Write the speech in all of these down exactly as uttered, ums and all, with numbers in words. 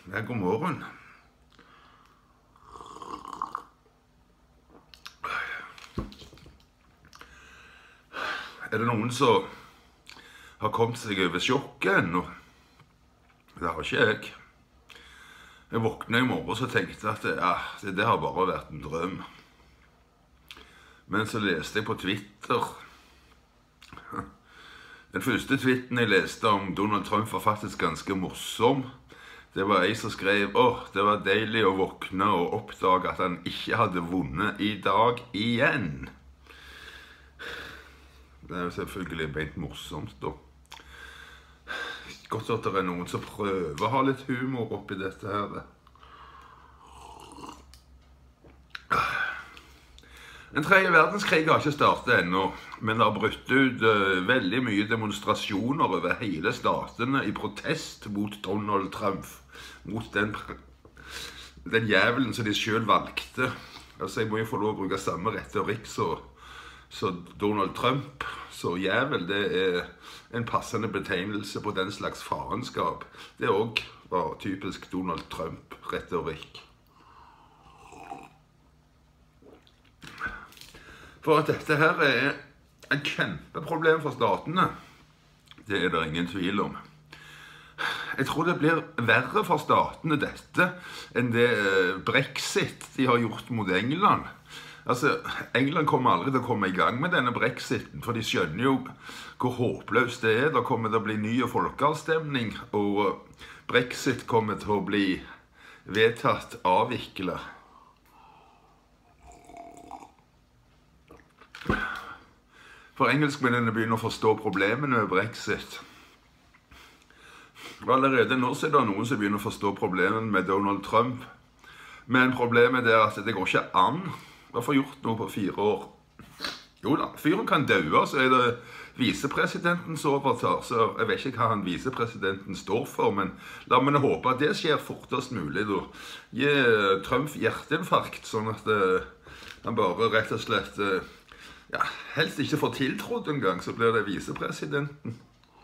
Ja, god morgen. Er det noen som har kommet seg over sjokket ennå? Det har ikke jeg. Jeg våknet i morgen og tenkte at ja, det, det har bare vært en drøm. Men så leste jeg på Twitter. Den første tweeten jeg leste om Donald Trump var faktisk ganske morsom. Det var ei som skrev, åh, det var deilig å våkne og oppdage at han ikke hadde vunnet i dag igjen. Det er jo selvfølgelig beint morsomt da. Godt at det er noen som prøver å ha litt humor oppi dette her. Den tredje verdenskrig har ikke startet ennå, men det har brutt ut uh, veldig mye demonstrasjoner over hele statene i protest mot Donald Trump, mot den, den jævelen som de selv valgte. Altså, jeg må jo få lov å bruke samme retorikk så, så Donald Trump, så jævel, det er en passende betegnelse på den slags farenskap. Det også var typisk Donald Trump-retorikk. For at dette her er et kjempeproblem for statene, det er det ingen tvil om. Jeg tror det blir verre for statene dette enn det Brexit de har gjort mot England. Altså, England kommer aldri til å komme i gang med denne Brexiten, for de skjønner jo hvor håpløst det er. Da kommer det å bli ny folkeavstemning, og Brexit kommer til å bli vedtatt avviklet. For engelskmennene begynner å forstå problemene med Brexit. Allerede nå er det noen som begynner å forstå problemene med Donald Trump. Men problemet er at det går ikke an å få gjort noe på fire år. Jo da, fyren kan døde, så er det visepresidenten som overtar. Så jeg vet ikke hva han visepresidenten står for, men la meg håpe at det skjer fortest mulig. Da. Gi Trump hjerteinfarkt, sånn at uh, han bare rett og slett uh, ja, helst ikke får tiltrådt en gang, så blir det visepresidenten.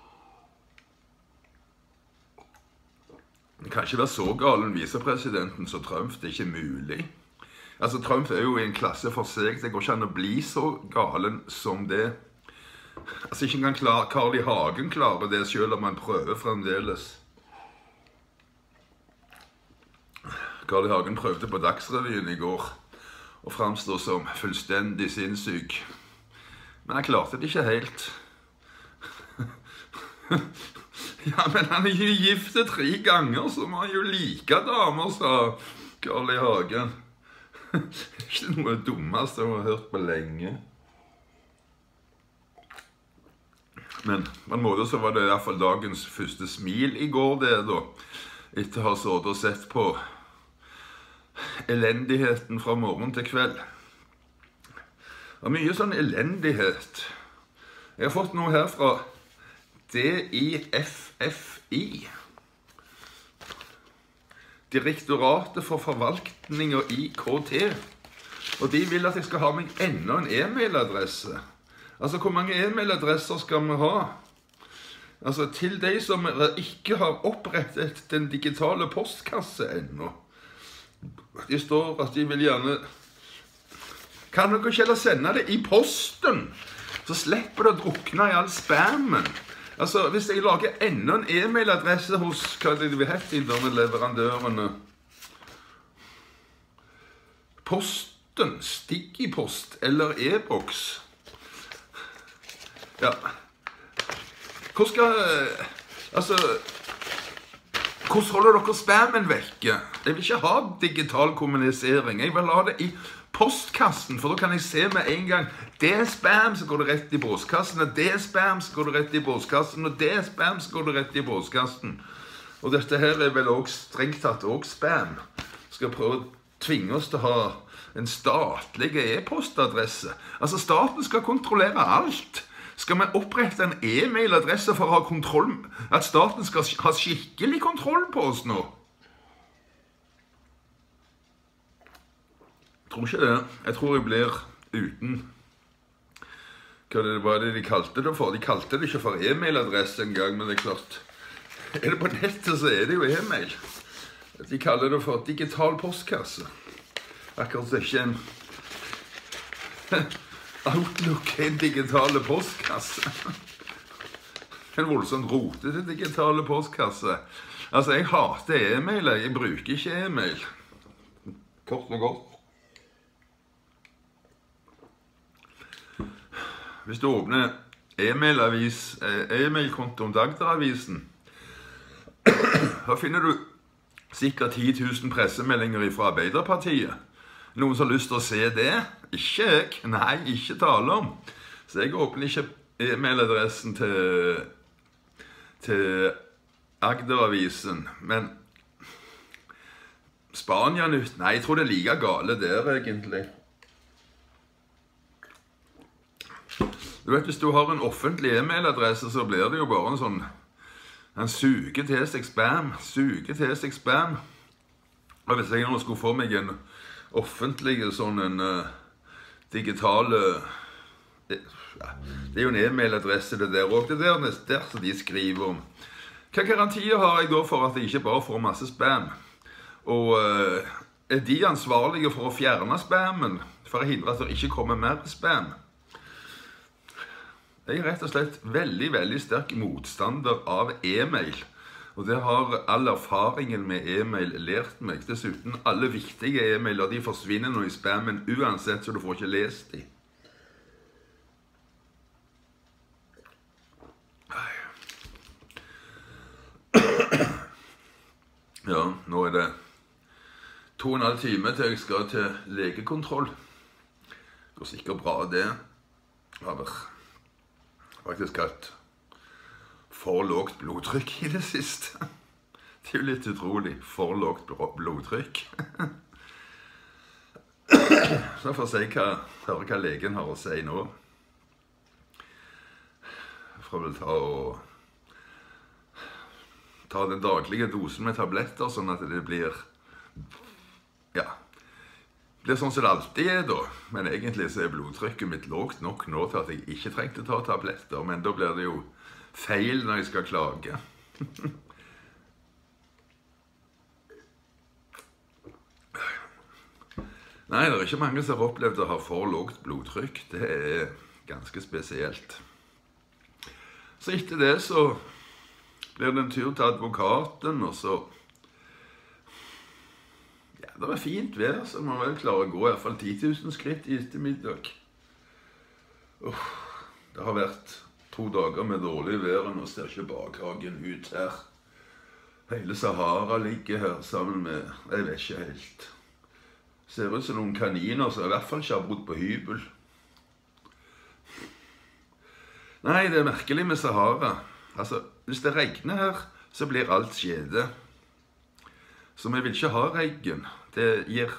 Det kan ikke være så galen visepresidenten som Trump, det er ikke mulig. Altså, Trump er jo i en klasse for seg, det går ikke an å bli så galen som det. Altså, ikke engang klar, Carl I. Hagen klarer det selv om han prøver fremdeles. Carl I. Hagen prøvde på Dagsrevyen i går og fremstår som fullstendig sinnssyk. Men han klarte det ikke helt. Ja, men han er jo gifte tre ganger, så må han jo like damer, sa Carl I. Hagen. Ikke noe dummeste jeg har hørt på lenge. Men på en måte så var det i hvert fall dagens første smil i går, det da. Etter å ha sådd og sett på elendigheten fra morgen til kveld. Og mye sånn elendighet. Jeg har fått noe her fra D I F F I. Direktoratet for forvaltning og I K T. Og de vil at jeg skal ha meg enda en e-mailadresse. Altså, hvor mange e-mailadresser skal vi ha? Altså, til de som ikke har opprettet den digitale postkasse ennå. De står at de vil gjerne... Kan dere ikke heller sende det i posten? Så slipper det å drukne i all spammen. Altså, hvis jeg lager enda en e-mailadresse hos, hva er det vi heter, denne leverandørene? Posten, Stikipost eller e-boks. Ja. Hvor skal... Altså... Hvordan holder dere spammen vekke? Jeg vil ikke ha digital kommunisering. Jeg vil ha det i postkassen, for da kan jeg se med en gang det er spam, så går det rett i båskassen, og det er spam, så går det rett i båskassen, og det er spam, så går det rett i båskassen. Og dette her er vel også strengt tatt også spam. Skal prøve å tvinge oss til å ha en statlig e-postadresse. Altså, staten skal kontrollere alt. Skal vi opprette en e-mailadresse for å ha kontroll, at staten skal ha skikkelig kontroll på oss nå? Jeg tror ikke det. Jeg tror jeg blir uten. Hva var det de kalte det for? De kalte det ikke for e-mailadresse en gang, men det er klart. Er det på nettet, så er det jo e-mail. De kaller det for digital postkasse. Akkurat så ikke en Outlook er en digitale postkasse. En voldsomt rotete digitale postkasse. Altså, jeg hater e-mail. Jeg bruker ikke e-mail. Kort og godt. Hvis du åpner e-mailavis, e-mailkontoen Dagteravisen, da finner du sikkert ti tusen pressemeldinger fra Arbeiderpartiet. Noen som har lyst til å se det? Ikke jeg. Nei, ikke tale om. Så jeg åpner ikke e-mailadressen til, til Agderavisen. Men Spania-nytt? Nei, jeg tror det er like gale der, egentlig. Du vet, hvis du har en offentlig e-mailadresse, så blir det jo bare en sånn Han suger til seg spam, suger til seg spam. Og hvis jeg nå skulle få meg en offentlig sånn en uh, digital uh, det, ja, det er jo en e-mailadresse det der også, det der, det der som de skriver om. Hva garantier har jeg da for at jeg ikke bare får masse spam? Og uh, er de ansvarlige for å fjerne spammen, for å hindre at det ikke kommer mer spam? Jeg er rett og slett veldig, veldig sterk motstander av e-mail. Og det har all erfaringen med e-mail lært meg. Dessuten, alle viktige e-mailer, de forsvinner nå i spammen uansett, så du får ikke lest de. Ja, nå er det to og en halv time til jeg skal til legekontroll. Det går sikkert bra det. Ja, vel. Faktisk hatt for lågt blodtrykk i det siste. Det er jo litt utrolig. For lågt blodtrykk. Så får jeg se hva, høre hva legen har å si nå. Jeg får vel ta og ta den daglige dosen med tabletter, sånn at det blir ja, det er sånn som det alltid er da, men egentlig så er blodtrykket mitt lågt nok nå til at jeg ikke trengte ta tabletter, men da blir det jo feil når jeg skal klage. Nei, det er ikke mange som har opplevd å ha for lågt blodtrykk. Det er ganske spesielt. Så etter det så blir det en tur til advokaten, og så det var fint vær, så man vel klarer å gå i hvert fall ti tusen skritt i ettermiddag. Uh, det har vært to dager med dårlig vær, og nå ser ikke bakhagen ut her. Hele Sahara ligger her sammen med, jeg vet ikke helt. Ser ut som noen kaniner som i hvert fall ikke har bodd på hybel. Nei, det er merkelig med Sahara. Altså, hvis det regner her, så blir alt skjede. Så vi vil ikke ha regn. Det gir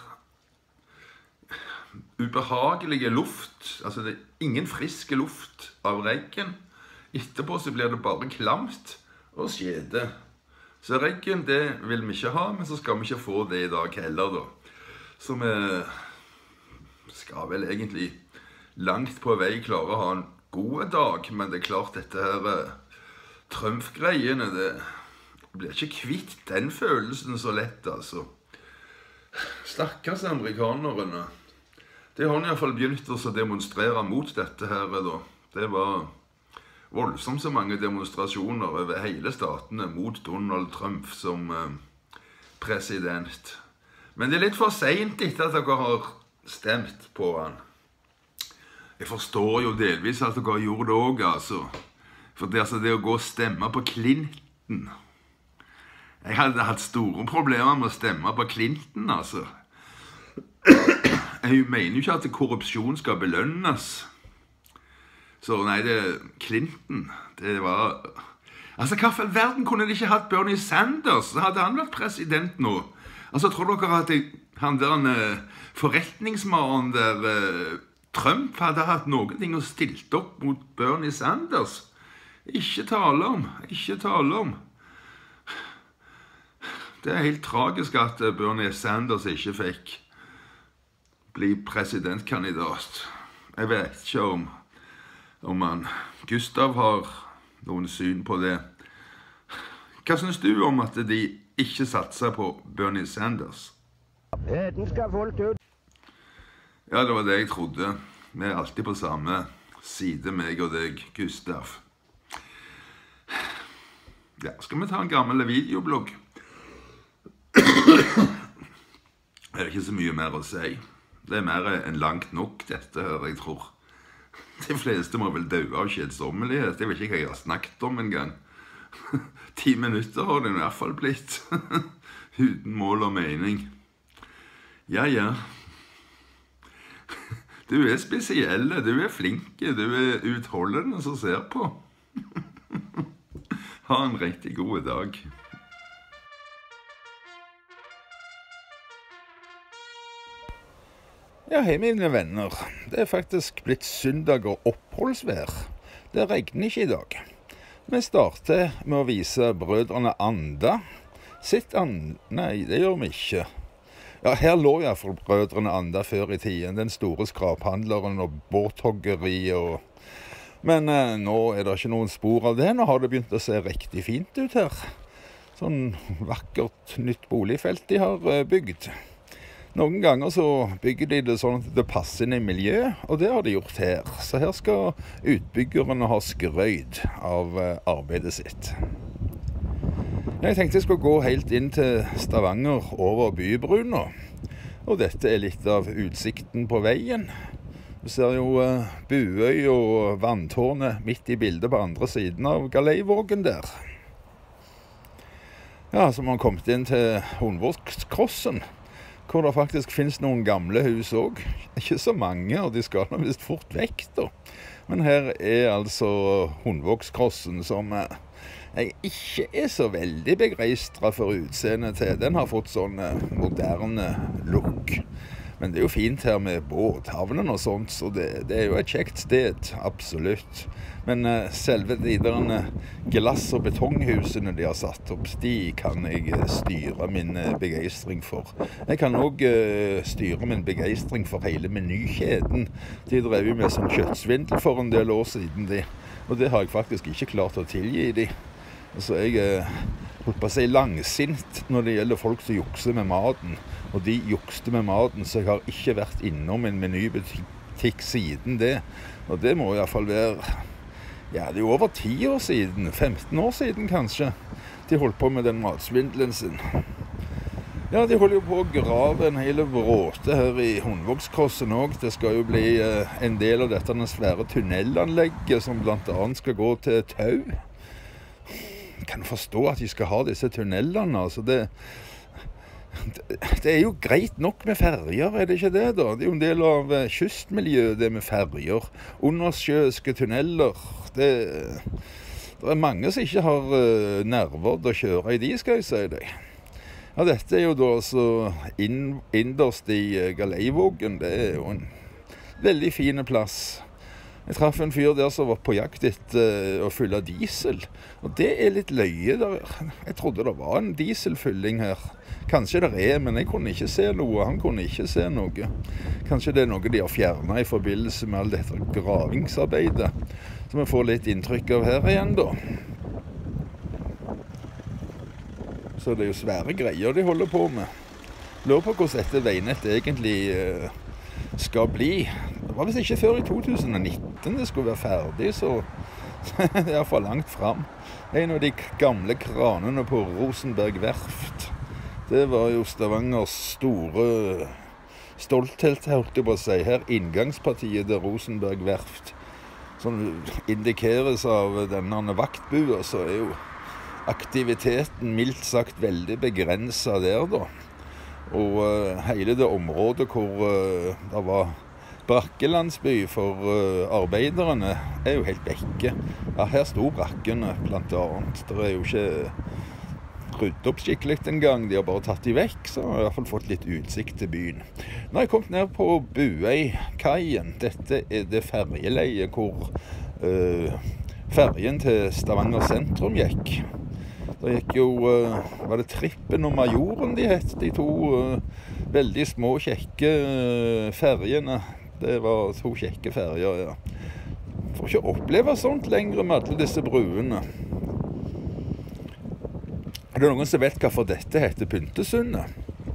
ubehagelige luft. Altså det er ingen friske luft av regn. Etterpå så blir det bare klamt og skjede. Så regn det vil vi ikke ha, men så skal vi ikke få det i dag heller da. Så vi skal vel egentlig langt på vei klare å ha en god dag, men det er klart dette her Trump-greiene, det blir ikke kvitt den følelsen så lett, altså. Stakkars amerikanerne. De har i hvert fall begynt å demonstrere mot dette her, da. Det var voldsomt så mange demonstrasjoner over hele statene mot Donald Trump som eh, president. Men det er litt for sent etter at dere har stemt på han. Jeg forstår jo delvis at dere gjorde det også, altså. For det, altså, det å gå og stemme på Clinton. Jeg hadde hatt store problemer med å stemme på Clinton, altså. Jeg mener jo ikke at korrupsjon skal belønnes. Så nei, det Clinton, det var Altså, hva for verden kunne de ikke hatt Bernie Sanders? Så hadde han vært president nå. Altså, tror dere at jeg, han der uh, forretningsmannen der uh, Trump hadde hatt noen ting å stilt opp mot Bernie Sanders? Ikke tale om, ikke tale om. Det er helt tragisk at Bernie Sanders ikke fikk bli presidentkandidat. Jeg vet ikke om, om han Gustav har noen syn på det. Hva synes du om at de ikke satser på Bernie Sanders? Den skal folk ut. Ja, det var det jeg trodde. Vi er alltid på samme side, meg og deg, Gustav. Ja, skal vi ta en gammel videoblogg? Det er ikke så mye mer å si. Det er mer enn langt nok, dette her, jeg tror. De fleste må vel døde av kjedsommelighet. Jeg vet ikke hva jeg har snakket om en gang. Ti minutter har det i hvert fall blitt. Uten mål og mening. Ja, ja. Du er spesielle, du er flinke, du er utholdende som ser på. Ha en riktig god dag. Ja, hei mine venner. Det er faktisk blitt søndag og oppholdsvær. Det regner ikke i dag. Vi starter med å vise brødrene Anda. Sitt an... Nei, det gjør vi ikke. Ja, her lå i hvert fall brødrene Anda før i tiden. Den store skraphandleren og båthoggeri og... Men eh, nå er det ikke noen spor av det. Nå har det begynt å se riktig fint ut her. Sånn vakkert nytt boligfelt de har eh, bygd. Noen ganger så bygger de det sånn at det passer inn i miljø, og det har de gjort her. Så her skal utbyggerne ha skrøyd av eh, arbeidet sitt. Jeg tenkte jeg skulle gå helt inn til Stavanger over bybruna. Og dette er litt av utsikten på veien. Du ser jo uh, Buøy og vanntårnet midt i bildet på andre siden av Galeivågen der. Ja, så har man kommet inn til Hundvågskrossen, hvor det faktisk finnes noen gamle hus også. Ikke så mange, og de skal nå visst fort vekk da. Men her er altså Hundvågskrossen som... Uh, jeg ikke er så veldig begeistret for utseendet til. Den har fått sånn moderne look. Men det er jo fint her med båthavnen og sånt, så det, det er jo et kjekt sted, absolutt. Men uh, selve de der glass- og betonghusene de har satt opp, de kan jeg styre min begeistring for. Jeg kan også uh, styre min begeistring for hele menykjeden. De drev jo med sånn kjøttsvindel for en del år siden, de. Og det har jeg faktisk ikke klart å tilgi de. Så jeg er holdt på å si langsint når det gjelder folk som jukser med maten. Og de jukste med maten, så jeg har ikke vært innom en menybutikk siden det. Og det må i hvert fall være, ja, det er jo over ti år siden, femten år siden kanskje, de holdt på med den matsvindelen sin. Ja, de holder jo på å grave en hele bråte her i Hundvågskrossen også. Det skal jo bli eh, en del av dette svære tunnelanlegget som blant annet skal gå til Tau. Jeg kan forstå at de skal ha disse tunnelene, altså det, det, det er jo greit nok med ferger, er det ikke det da? Det er jo en del av kystmiljøet det med ferger, undersjøiske tunneler, det, det er mange som ikke har uh, nerver til å kjøre i de, skal jeg si deg. Ja, dette er jo da altså inn, innerst i uh, Galeivågen, det er jo en veldig fin plass. Jeg traff en fyr der som var på jakt etter uh, å fylle diesel, og det er litt løye der. Jeg trodde det var en dieselfylling her. Kanskje det er, men jeg kunne ikke se noe, han kunne ikke se noe. Kanskje det er noe de har fjernet i forbindelse med all dette gravingsarbeidet, så vi får litt inntrykk av her igjen da. Så det er jo svære greier de holder på med. Lurer på hvordan dette veinettet egentlig uh, skal bli. Det var visst ikke før i to tusen og nitten det skulle være ferdig, så det er for langt frem. En av de gamle kranene på Rosenberg Verft, det var jo Stavangers store stolthet, holdt jeg på å si. Her inngangspartiet til Rosenberg Verft, som indikeres av denne vaktbua, så er jo aktiviteten mildt sagt veldig begrenset der da. Og uh, hele det området hvor uh, det var brakkelandsby for uh, arbeiderne er jo helt vekke. Ja, her sto brakkene blant annet. Det er jo ikke ryddet opp skikkelig en gang. De har bare tatt de vekk, så har jeg i hvert fall fått litt utsikt til byen. Nå har jeg kommet ned på Buøykaien. Dette er det ferjeleiet hvor uh, ferjen til Stavanger sentrum gikk. Det gikk jo, uh, var det Trippen og Majoren de het, de to uh, veldig små kjekke uh, ferjene. Det var to kjekke ferjer, ja. Får ikke oppleve sånt lenger med alle disse bruene. Er det noen som vet hvorfor dette heter Pyntesundet?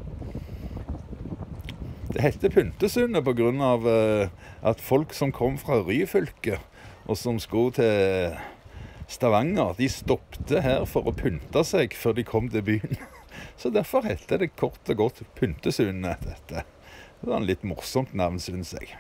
Det heter Pyntesundet på grunn av at folk som kom fra Ryfylke og som skulle til Stavanger, de stoppte her for å pynte seg før de kom til byen. Så derfor heter det kort og godt Pyntesundet dette. Det var en litt morsomt navn, synes jeg.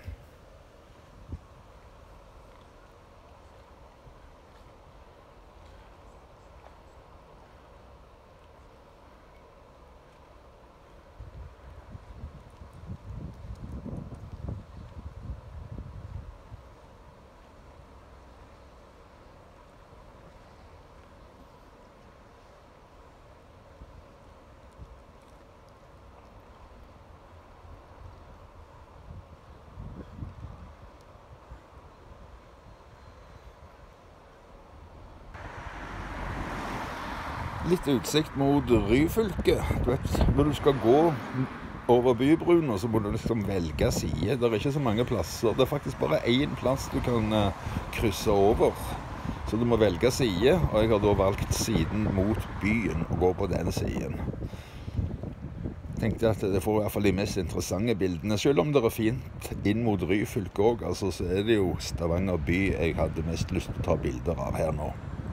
Litt utsikt mot Ryfylke. Du vet, når du skal gå over bybruna, så må du liksom velge side. Det er ikke så mange plasser. Det er faktisk bare én plass du kan krysse over. Så du må velge side, og jeg har da valgt siden mot byen og gå på den siden. Jeg tenkte at det får i hvert fall de mest interessante bildene. Selv om det er fint inn mot Ryfylke også, altså, så er det jo Stavanger by jeg hadde mest lyst til å ta bilder av her nå.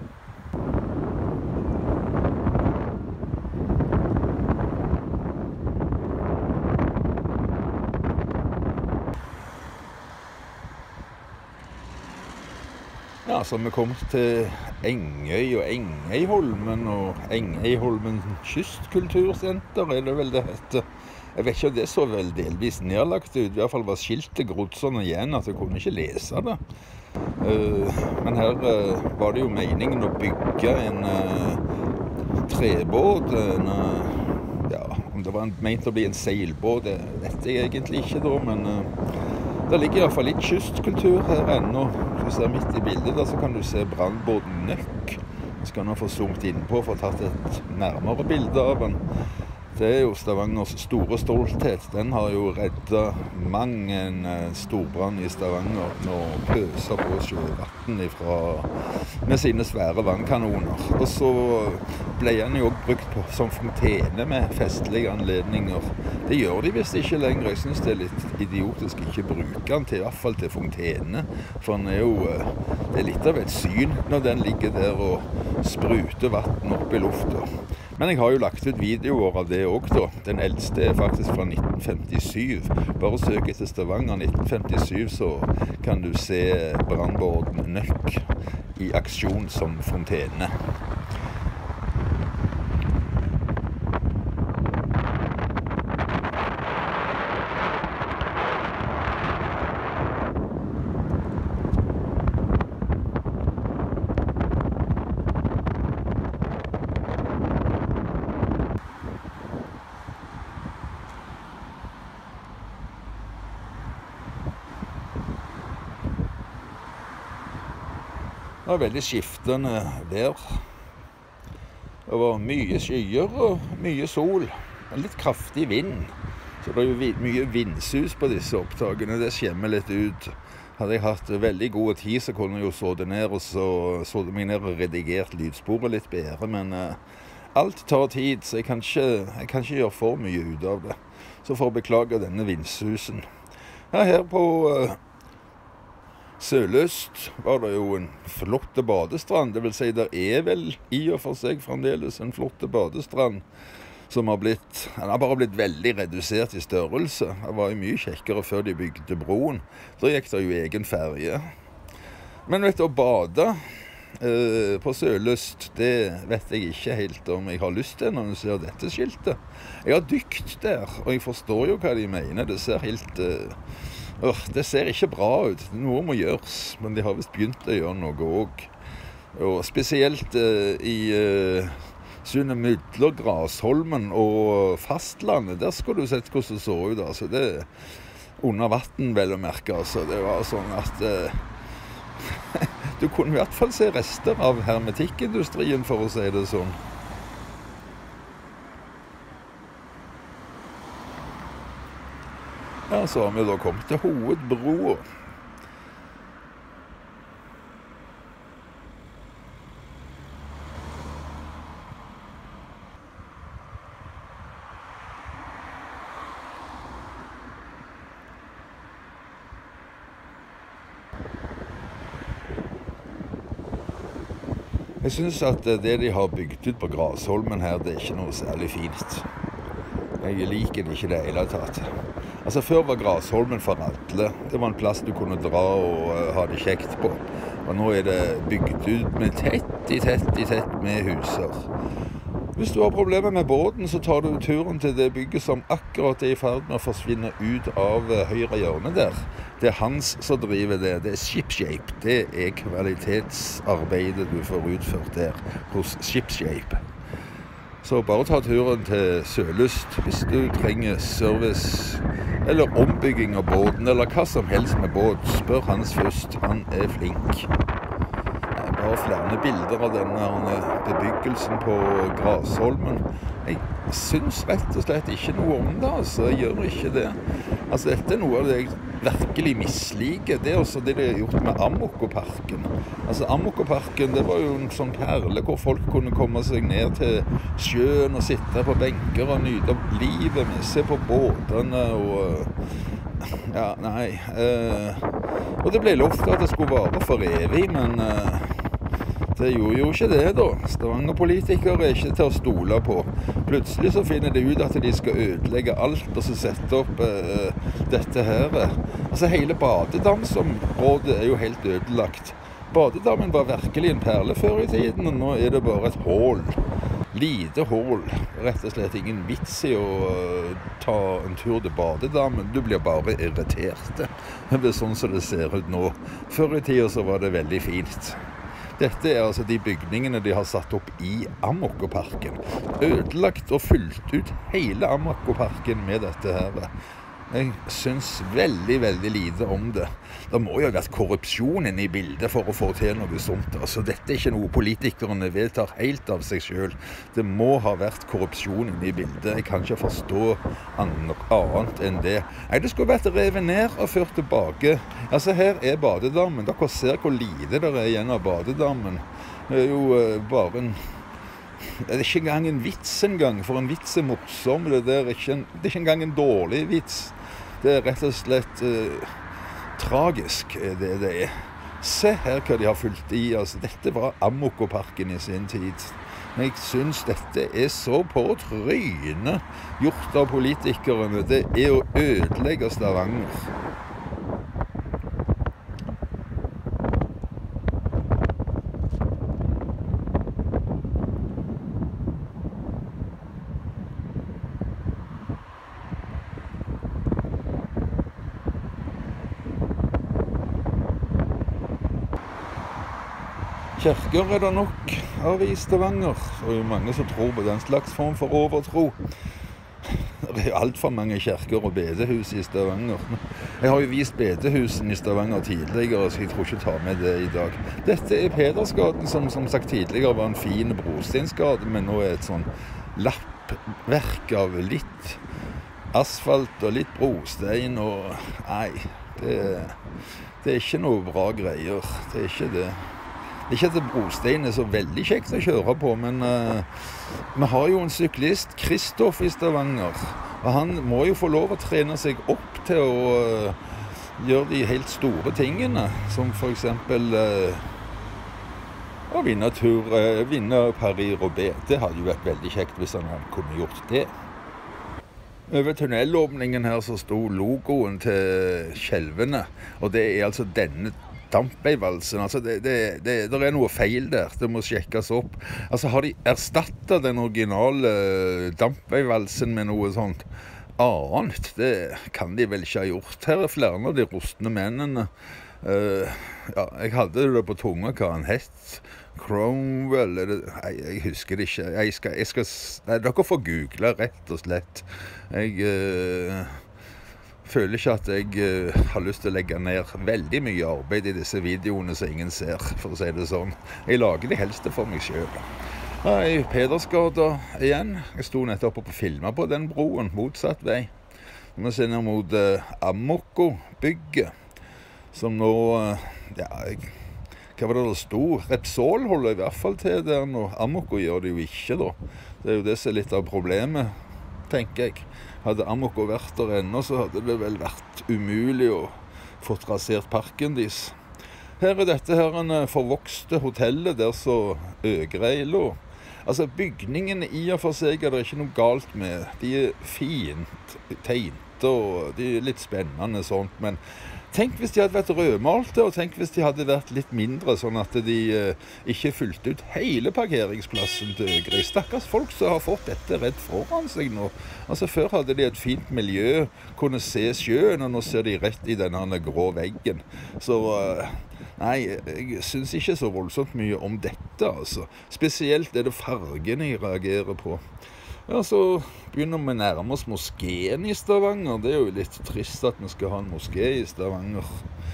Ja, så vi kom til Engøy og Engøyholmen og Engøyholmen kystkultursenter, er det vel det heter. Jeg vet ikke om det så vel delvis nedlagt ut, i hvert fall var skiltet grodd sånn igjen at jeg kunne ikke lese det. Men her var det jo meningen å bygge en trebåt, en, ja, om det var ment å bli en seilbåt, det vet jeg egentlig ikke da, men det ligger i hvert fall litt kystkultur her ennå. Hvis du ser midt i bildet der, så kan du se brannbåten Nøkk. Så kan du få zoomet innpå for å ta et nærmere bilde av den. Det er jo Stavangers store stolthet. Den har jo reddet mang en storbrann i Stavanger når den pøser på sjøvatten ifra, med sine svære vannkanoner. Og så ble den jo også brukt på, som fontene med festlige anledninger. Det gjør de visst ikke lenger. Jeg synes det er litt idiotisk ikke bruke den til, i hvert fall til fontene. For den er jo, det er litt av et syn når den ligger der og spruter vatten opp i lufta. Men jeg har jo lagt ut videoer av det også da. Den eldste er faktisk fra nitten femtisyv. Bare søk etter Stavanger nitten femtisyv, så kan du se brannbåten Nøkk i aksjon som fontene. Det var veldig skiftende vær. Det var mye skyer og mye sol. Litt kraftig vind. Så det er jo mye vindsus på disse opptakene. Det skjemmer litt ut. Hadde jeg hatt veldig god tid, så kunne jeg jo så det ned og så, så det meg ned og redigert lydsporet litt bedre. Men uh, alt tar tid, så jeg kan, ikke, jeg kan ikke gjøre for mye ut av det. Så får jeg beklage denne vindsusen. Ja, her på Uh, Søløst var det jo en flotte badestrand, det vil si det er vel i og for seg fremdeles en flotte badestrand som har blitt, den har bare blitt veldig redusert i størrelse. Det var jo mye kjekkere før de bygde broen, da gikk det jo egen ferje. Men vet du, å bade eh, på Søløst, det vet jeg ikke helt om jeg har lyst til når du ser dette skiltet. Jeg har dykt der, og jeg forstår jo hva de mener, det ser helt... Eh, Uh, det ser ikke bra ut. Noe må gjøres, men de har vist begynt å gjøre noe også. Og spesielt uh, i uh, Sunne Mydler, Grasholmen og fastlandet, der skulle du sett hvordan det så ut. Altså, det under vatten vel å merke. Altså. Det var sånn at uh, du kunne i hvert fall se rester av hermetikkindustrien, for å si det sånn. Ja, så har vi da kommet til hovedbroa. Jeg synes at det de har bygd ut på Grasholmen her, det er ikke noe særlig fint. Jeg liker det ikke det hele tatt. Altså før var Grasholmen for alle. Det var en plass du kunne dra og uh, ha det kjekt på. Og nå er det bygd ut med tett i tett i tett med huser. Hvis du har problemer med båten, så tar du turen til det bygget som akkurat er i ferd med å forsvinne ut av høyre hjørne der. Det er Hans som driver det. Det er Shipshape. Det er kvalitetsarbeidet du får utført der hos Shipshape. Så bare ta turen til Sølust hvis du trenger service eller ombygging av båten, eller hva som helst med båt. Spør Hans først. Han er flink. Jeg har flere bilder av denne bebyggelsen på Grasholmen. Jeg synes rett og slett ikke noe om det, altså. Jeg gjør ikke det. Altså, dette er noe av det jeg virkelig misliker. Det er også det de har gjort med Amokoparken. Altså, Amokoparken, det var jo en sånn perle hvor folk kunne komme seg ned til sjøen og sitte på benker og nyte av livet med, se på båtene og... Ja, nei. Eh, og det ble lovt at det skulle vare for evig, men... Eh, Det gjorde jo ikke det da. Stavanger-politikere er ikke til å stole på. Plutselig så finner de ut at de skal ødelegge alt og så sette opp uh, dette her. Altså hele badedamsområdet er jo helt ødelagt. Badedammen var virkelig en perle før i tiden, og nå er det bare et hål. Lite hål. Rett og slett ingen vits i å uh, ta en tur til badedammen. Du blir bare irritert. Det er sånn som det ser ut nå. Før i tiden så var det veldig fint. Dette er altså de bygningene de har satt opp i Amokoparken. Ødelagt og fylt ut hele Amokoparken med dette her. Jeg synes veldig, veldig lite om det. Det må jo ha vært korrupsjon inne i bildet for å få til noe sånt. Altså, dette er ikke noe politikerne vedtar helt av seg selv. Det må ha vært korrupsjon inne i bildet. Jeg kan ikke forstå annet enn det. Nei, det skulle vært revet ned og ført tilbake. Altså, her er badedammen. Dere ser hvor lite det er igjen av badedammen. Det er jo uh, bare en... Det er ikke engang en vits engang, for en vits er morsom. Det, der er, ikke en, det er ikke engang en dårlig vits. Det er rett og slett uh, tragisk, det det er. Se her hva de har fulgt i. Altså, dette var Amokoparken i sin tid. Jeg synes dette er så på trynet gjort av politikerne. Det er å ødelegge Stavanger. Kirker er det nok av i Stavanger. Det er jo mange som tror på den slags form for overtro. Det er alt for mange kirker og bedehus i Stavanger. Jeg har jo vist bedehusen i Stavanger tidligere, så jeg tror ikke ta med det i dag. Dette er Pedersgaten, som som sagt tidligere var en fin brostensgate, men nå er et sånn lappverk av litt asfalt og litt brostein, og nei, det, det er ikke noe bra greier. Det er ikke det. Ikke at brostein er så veldig kjekt å kjøre på, men uh, vi har jo en syklist, Kristoff i Stavanger, og han må jo få lov å trene seg opp til å uh, gjøre de helt store tingene, som for eksempel uh, å vinne, tur, uh, vinne Paris-Roubaix. Det hadde jo vært veldig kjekt hvis han kunne gjort det. Over tunnelåpningen her så sto logoen til Skjelvene, og det er altså denne dampveivalsen. Altså det, det, det, det er noe feil der. Det må sjekkes opp. Altså har de erstattet den originale dampveivalsen med noe sånt annet? Det kan de vel ikke ha gjort. Her er flere av de rustne mennene. Uh, ja, jeg hadde det på tunga hva han hett. Cromwell, det, nei, jeg husker det ikke. Jeg skal, jeg skal, nei, dere får google rett og slett. Jeg... Uh, føler ikke at jeg uh, har lyst til å legge ned veldig mye arbeid i disse videoene som ingen ser, for å si det sånn. Jeg lager det helste for meg selv. I Pedersgata igjen. Jeg sto nettopp oppe og filmet på den broen, motsatt vei. Vi ser ned mot uh, Amoko-bygget, som nå, uh, ja, jeg, hva var det det sto? Repsol holder i hvert fall til der nå. Amoko gjør det jo ikke da. Det er jo det som er litt av problemet, tenker jeg. Hadde Amoko vært der ennå, så hadde det vel vært umulig å få trasert parken deres. Her er dette her en forvokste hotellet der så Øgreilo. Altså bygningene i og for seg er det ikke noe galt med. De er fint tegnet og de er litt spennende sånt, men tenk hvis de hadde vært rødmalte, og tenk hvis de hadde vært litt mindre, sånn at de eh, ikke fylte ut hele parkeringsplassen til Øgre. Stakkars folk som har fått dette rett foran seg nå. Altså før hadde de et fint miljø, kunne se sjøen, og nå ser de rett i denne grå veggen. Så eh, nei, jeg synes ikke så voldsomt mye om dette, altså. Spesielt er det fargene jeg reagerer på. Ja, så begynner vi nærme oss moskeen i Stavanger. Det er jo litt trist at vi skal ha en moské i Stavanger.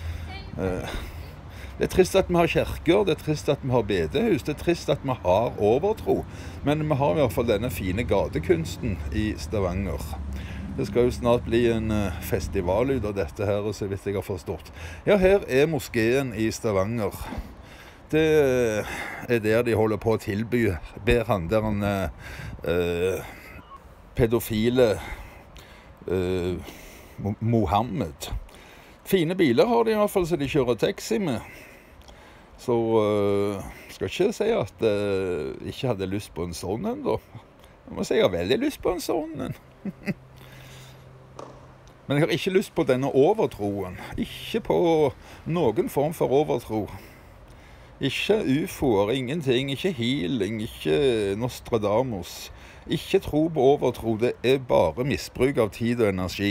Det er trist at vi har kirker, det er trist at vi har bedehus, det er trist at vi har overtro. Men vi har i hvert fall denne fine gatekunsten i Stavanger. Det skal jo snart bli en festival ut av dette her, så vidt jeg har forstått. Ja, her er moskeen i Stavanger. Det er der de holder på å tilby, ber han der han eh, pedofile eh, Mohammed. Fine biler har de i hvert fall, så de kjører taxi med. Så eh, skal ikke si at jeg eh, ikke hadde lyst på en sånn en da. Jeg må si jeg har veldig lyst på en sånn en. Men jeg har ikke lyst på denne overtroen. Ikke på noen form for overtro. Ikke ufoer, ingenting, ikke healing, ikke Nostradamus. Ikke tro på overtro, det er bare misbruk av tid og energi.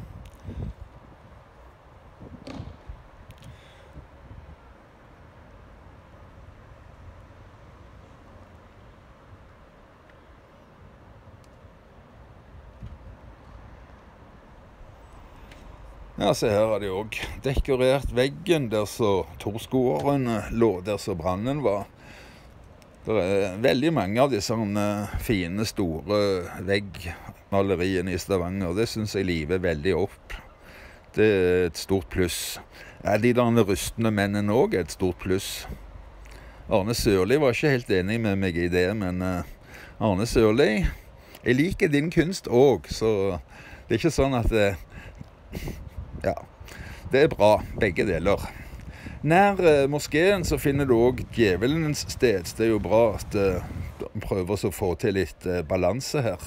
Ja, se her har de også dekorert veggen der så torskoeren lå, der så brannen var. Det er veldig mange av disse fine, store veggmaleriene i Stavanger. Det synes jeg livet veldig opp. Det er et stort pluss. Ja, de der rustne mennene også er et stort pluss. Arne Sørli var ikke helt enig med meg i det, men Arne Sørli, jeg liker din kunst også, så det er ikke sånn at det... Ja, det er bra, begge deler. Nær eh, moskeen så finner du også djevelens sted. Det er jo bra at eh, de prøver å få til litt eh, balanse her.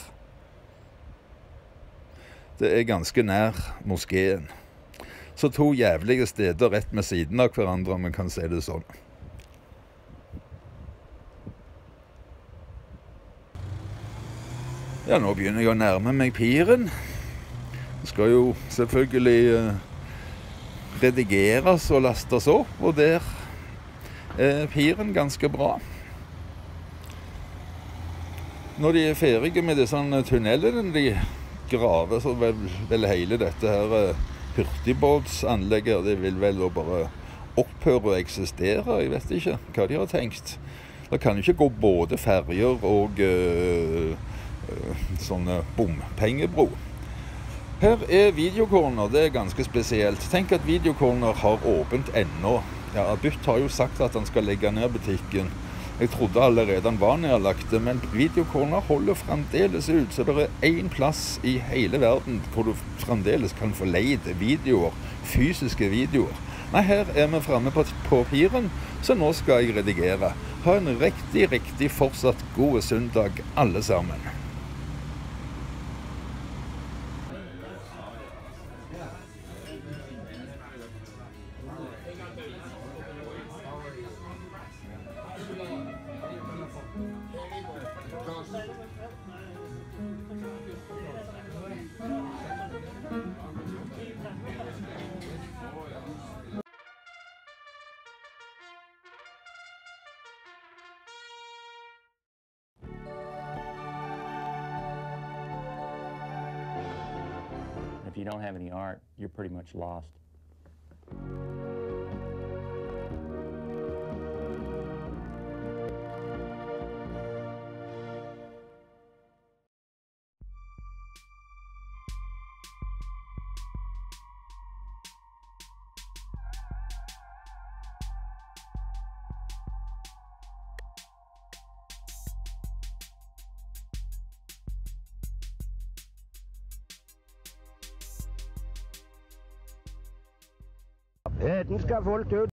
Det er ganske nær moskeen. Så to jævlige steder rett med siden av hverandre, om man kan si det sånn. Ja, nå begynner jeg å nærme meg piren. Det skal jo selvfølgelig eh, redigeres og lastes opp, og der er piren ganske bra. Når de er ferdige med disse tunnelene, de graver, så vel, vel hele dette her eh, hurtigbåtsanlegget, det vil vel bare opphøre å eksistere. Jeg vet ikke hva de har tenkt. Det kan jo ikke gå både ferger og eh, eh, sånne bompengebro. Her er Videocorner, det er ganske spesielt. Tenk at Videocorner har åpent ennå. Ja, Bytt har jo sagt at han skal legge ned butikken. Jeg trodde allerede han var nedlagt, men Videocorner holder fremdeles ut. Så det er en plass i hele verden hvor du fremdeles kan få leid videoer, fysiske videoer. Nei, her er vi fremme på, på piren, så nå skal jeg redigere. Ha en riktig, riktig fortsatt god søndag alle sammen. If you don't have any art, you're pretty much lost. Den skal folk ut.